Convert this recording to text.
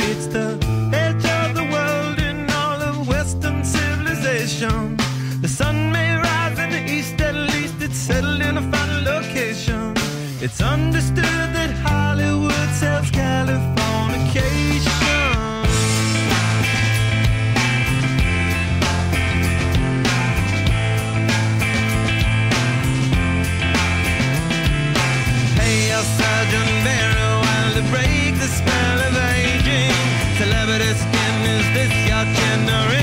It's the edge of the world in all of Western civilization. The sun may rise in the east, at least it's settled in a final location. It's understood that Hollywood sells Californication. Sergeant very wild to break the spell of aging. Celebrity skin, is this your generation?